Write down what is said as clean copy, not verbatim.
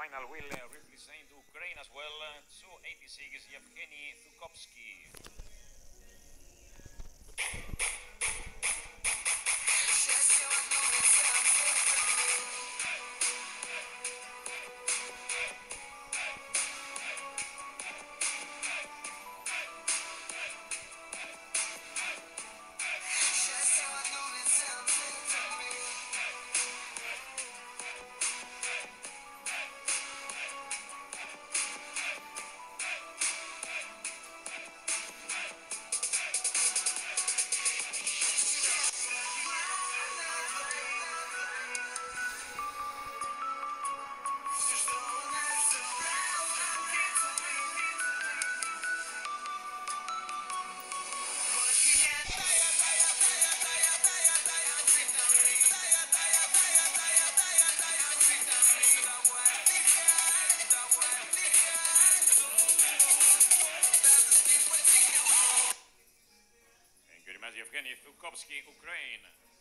final will represent Ukraine as well. 286 Yevgeny Thukovsky. Yevgeny Thukovsky, Ukraine.